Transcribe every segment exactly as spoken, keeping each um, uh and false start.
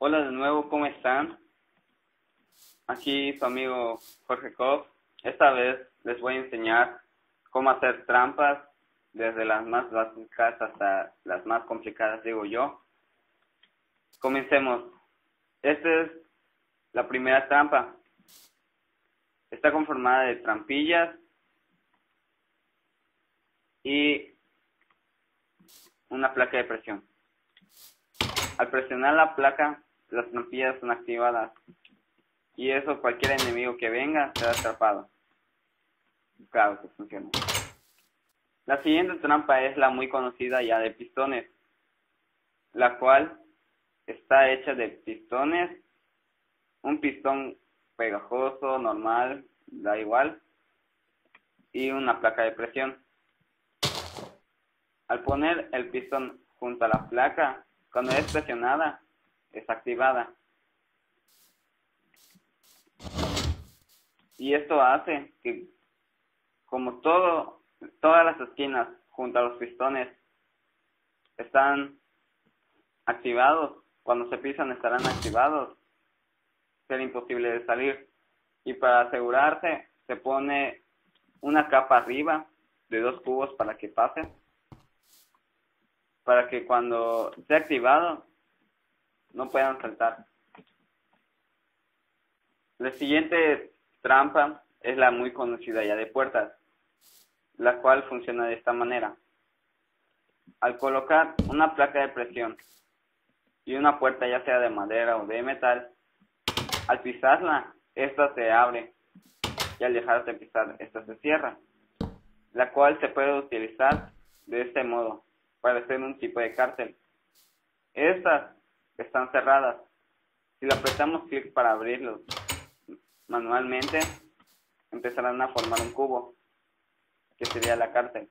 Hola de nuevo, ¿cómo están? Aquí su amigo Jorge Koch. Esta vez les voy a enseñar cómo hacer trampas desde las más básicas hasta las más complicadas, digo yo. Comencemos. Esta es la primera trampa. Está conformada de trampillas y una placa de presión. Al presionar la placa, las trampillas son activadas y eso cualquier enemigo que venga será atrapado. Claro que funciona. La siguiente trampa es la muy conocida ya de pistones, la cual está hecha de pistones, un pistón pegajoso, normal, da igual, y una placa de presión. Al poner el pistón junto a la placa, cuando es presionada, es activada. Y esto hace que, como todo, todas las esquinas junto a los pistones están activados, cuando se pisan estarán activados, será imposible de salir. Y para asegurarse, se pone una capa arriba de dos cubos para que pase, para que cuando sea activado no puedan saltar. La siguiente trampa es la muy conocida ya de puertas, la cual funciona de esta manera. Al colocar una placa de presión y una puerta ya sea de madera o de metal, al pisarla, esta se abre y al dejar de pisar, esta se cierra, la cual se puede utilizar de este modo para hacer un tipo de cárcel. Estas están cerradas. Si le apretamos clic para abrirlos manualmente, empezarán a formar un cubo, que sería la cárcel.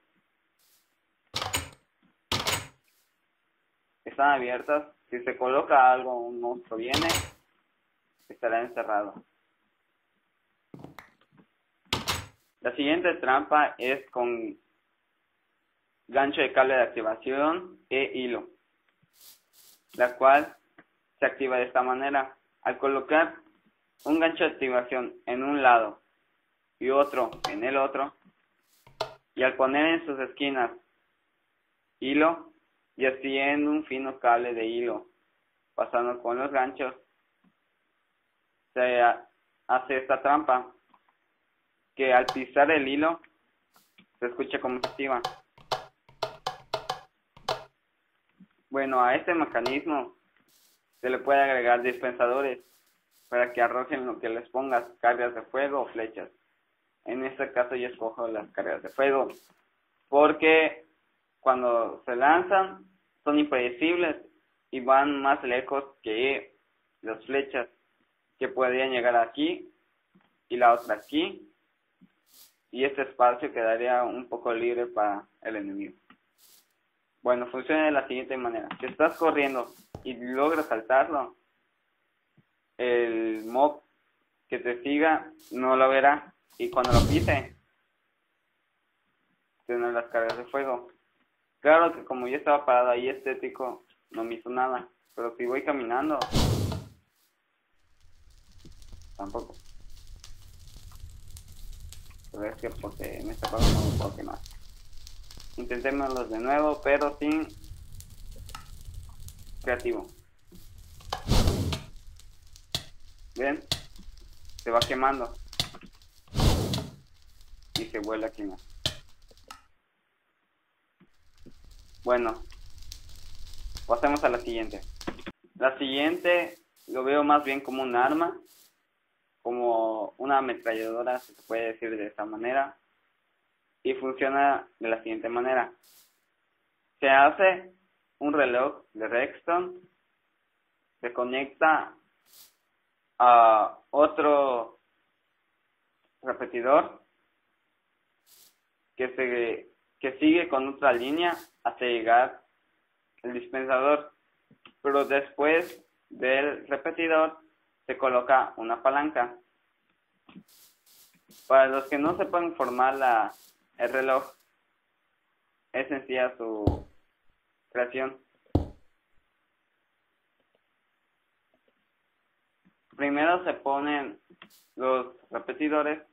Están abiertas. Si se coloca algo, un monstruo viene, estará encerrado. La siguiente trampa es con gancho de cable de activación e hilo, la cual se activa de esta manera. Al colocar un gancho de activación en un lado y otro en el otro, y al poner en sus esquinas hilo y extiendo un fino cable de hilo pasando con los ganchos, se hace esta trampa, que al pisar el hilo se escucha como se activa. Bueno, a este mecanismo se le puede agregar dispensadores para que arrojen lo que les pongas, cargas de fuego o flechas. En este caso yo escojo las cargas de fuego, porque cuando se lanzan son impredecibles y van más lejos que las flechas, que podrían llegar aquí y la otra aquí, y este espacio quedaría un poco libre para el enemigo. Bueno, funciona de la siguiente manera. Si estás corriendo y logras saltarlo, el mob que te siga no lo verá, y cuando lo pise tiene las cargas de fuego. Claro que como yo estaba parado ahí estético, no me hizo nada, pero si voy caminando, tampoco. Pero es que porque en este juego no me puedo quemar. Intentémoslos de nuevo, pero sin creativo. ¿Ven? Se va quemando y se vuelve a quemar. Bueno, pasemos a la siguiente. La siguiente lo veo más bien como un arma, como una ametralladora, si se puede decir de esta manera, y funciona de la siguiente manera. Se hace un reloj de redstone, se conecta a otro repetidor que se que sigue con otra línea hasta llegar el dispensador, pero después del repetidor se coloca una palanca. Para los que no sepan formar la, el reloj, es sencilla su creación. Primero se ponen los repetidores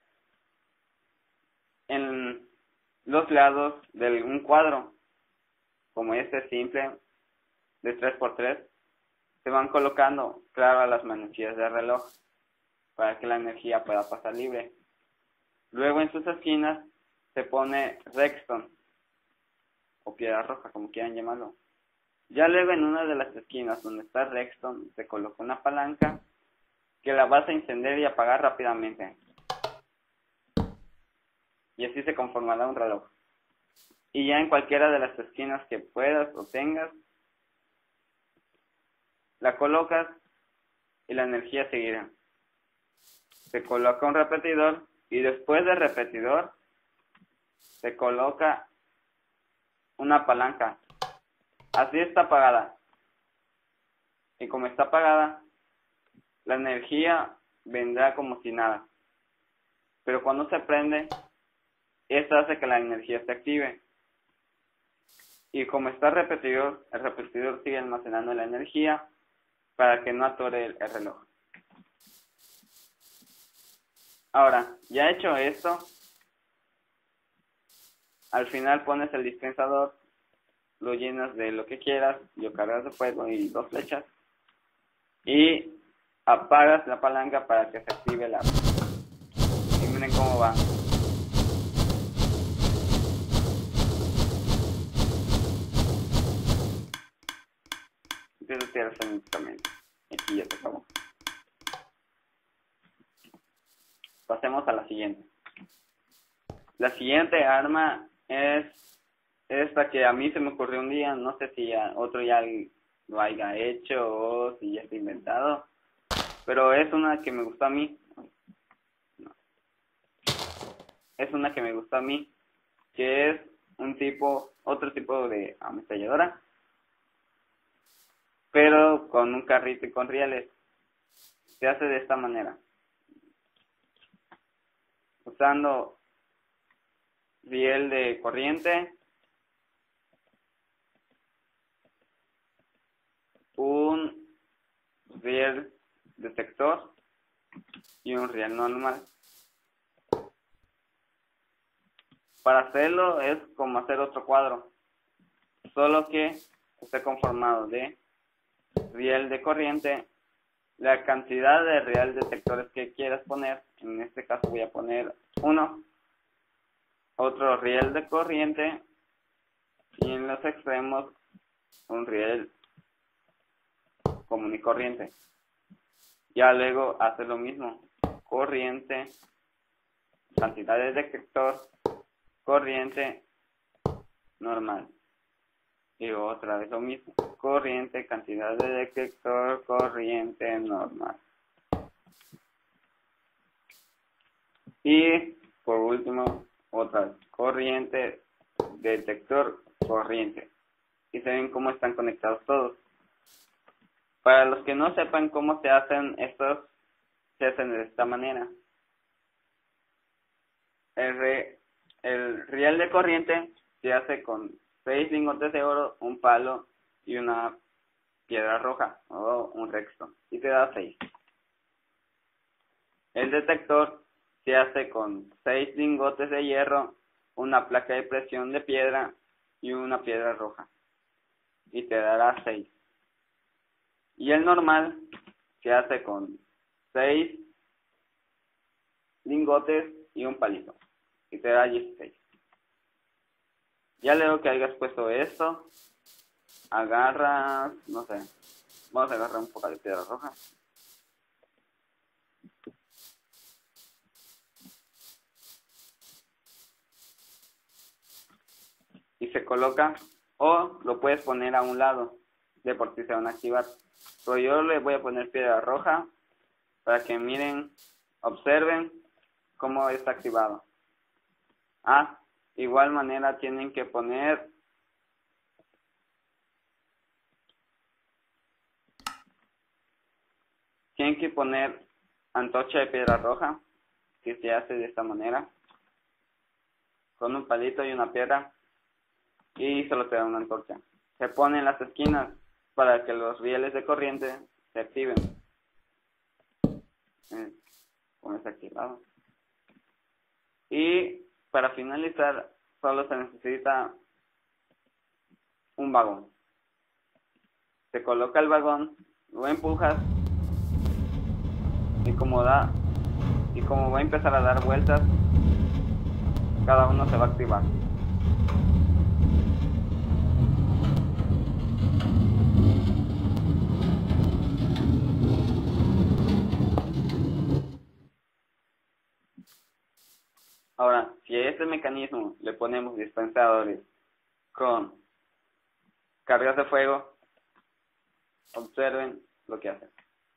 en los lados de un cuadro, como este simple de tres por tres. Se van colocando, claro, a las manecillas del reloj para que la energía pueda pasar libre. Luego en sus esquinas se pone redstone o piedra roja, como quieran llamarlo. Ya luego en una de las esquinas donde está redstone se coloca una palanca que la vas a encender y apagar rápidamente. Y así se conformará un reloj. Y ya en cualquiera de las esquinas que puedas o tengas, la colocas y la energía seguirá. Se coloca un repetidor y después del repetidor se coloca una palanca. Así está apagada. Y como está apagada, la energía vendrá como si nada. Pero cuando se prende, esto hace que la energía se active. Y como está el repetidor, el repetidor sigue almacenando la energía para que no atore el, el reloj. Ahora, ya hecho esto, al final pones el dispensador, lo llenas de lo que quieras, lo cargas de fuego y dos flechas, y apagas la palanca para que se active la... Y miren cómo va. Empieza a tirar automáticamente. Aquí ya se acabó. Pasemos a la siguiente. La siguiente arma es esta que a mí se me ocurrió un día. No sé si ya otro ya lo haya hecho o si ya está inventado. Pero es una que me gustó a mí. No. Es una que me gustó a mí. Que es un tipo, otro tipo de ametralladora. Pero con un carrito y con rieles. Se hace de esta manera. Usando riel de corriente, un riel detector y un riel normal. Para hacerlo es como hacer otro cuadro, solo que esté conformado de riel de corriente, la cantidad de riel detectores que quieras poner. En este caso voy a poner uno, otro riel de corriente y en los extremos un riel común y corriente. Ya luego hace lo mismo, corriente, cantidad de detector, corriente, normal. Y otra vez lo mismo, corriente, cantidad de detector, corriente, normal. Y por último, otra vez, corriente, detector, corriente. Y se ven cómo están conectados todos. Para los que no sepan cómo se hacen estos, se hacen de esta manera. El, re, el riel de corriente se hace con seis lingotes de oro, un palo y una piedra roja o un redstone. Y te da seis. El detector se hace con seis lingotes de hierro, una placa de presión de piedra y una piedra roja. Y te dará seis. Y el normal se hace con seis lingotes y un palito. Y te da dieciséis. Ya luego que hayas puesto esto, agarras, no sé, vamos a agarrar un poco de piedra roja. Y se coloca, o lo puedes poner a un lado, de por si se van a activar. Pero yo le voy a poner piedra roja para que miren, observen cómo está activado. Ah, igual manera tienen que poner tienen que poner antorcha de piedra roja, que se hace de esta manera, con un palito y una piedra, y solo te da una antorcha. Se pone en las esquinas para que los rieles de corriente se activen. eh, con ese activado. Y para finalizar, solo se necesita un vagón. Se coloca el vagón, lo empujas y como da y como va a empezar a dar vueltas, cada uno se va a activar. Ahora, si a este mecanismo le ponemos dispensadores con cargas de fuego, observen lo que hace.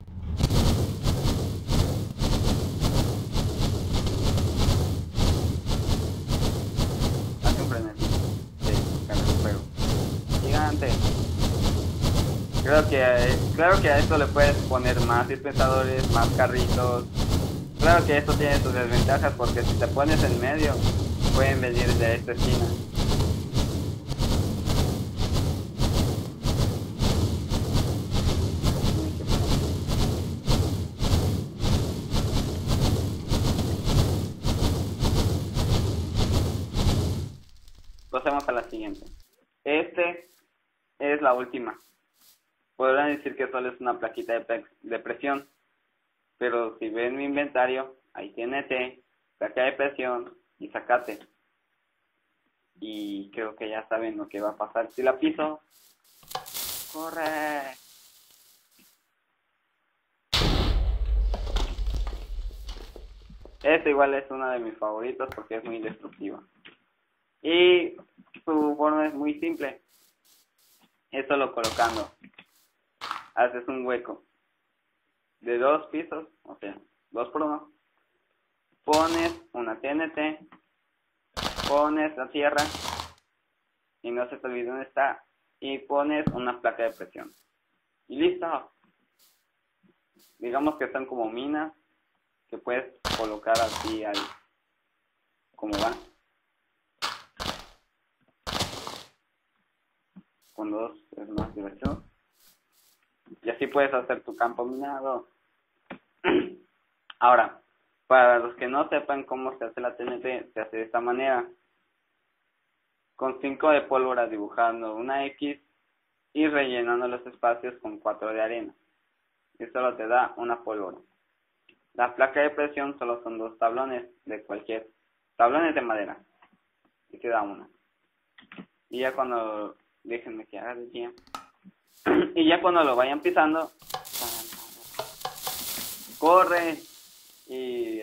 Hace un frenesí de cargas de fuego gigante. Creo que, claro que a esto le puedes poner más dispensadores, más carritos. Claro que esto tiene sus desventajas porque si te pones en medio, pueden venir de esta esquina. Pasemos a la siguiente. Este es la última. Podrán decir que solo es una plaquita de, pre de presión, pero si ven mi inventario, hay T N T, placa de presión y zacate. Y creo que ya saben lo que va a pasar si la piso. ¡Corre! Este igual es uno de mis favoritos porque es muy destructivo. Y su forma es muy simple. Es solo colocando. Haces un hueco de dos pisos, o sea, dos por uno. Pones una T N T, pones la tierra, y no se te olvide dónde está, y pones una placa de presión. Y listo. Digamos que son como minas, que puedes colocar así ahí, como van. Con dos es más divertido. Y así puedes hacer tu campo minado. Ahora, para los que no sepan cómo se hace la T N T, se hace de esta manera. Con cinco de pólvora dibujando una X y rellenando los espacios con cuatro de arena. Y solo te da una pólvora. La placa de presión solo son dos tablones de cualquier, tablones de madera. Y te da una. Y ya cuando, déjenme que haga de día. Y ya cuando lo vayan pisando, corre y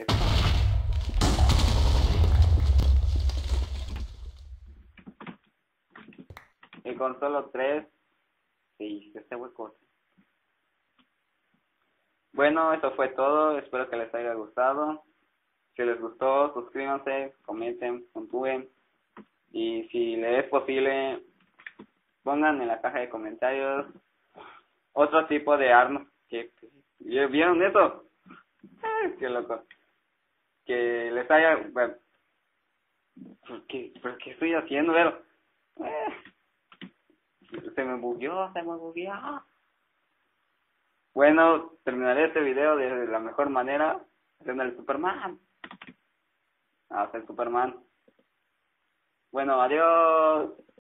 y con solo tres sí, este hueco. Bueno, eso fue todo, espero que les haya gustado. Si les gustó, suscríbanse, comenten, puntúen, y si les es posible, pongan en la caja de comentarios otro tipo de armas que, que ¿vieron eso? Ay, qué loco. Que les haya, bueno, ¿por qué, ¿por qué estoy haciendo? Pero, eh, se me bugueó, se me bugueó. Bueno, terminaré este video de la mejor manera, haciendo el Superman. Hasta el Superman. Bueno, adiós.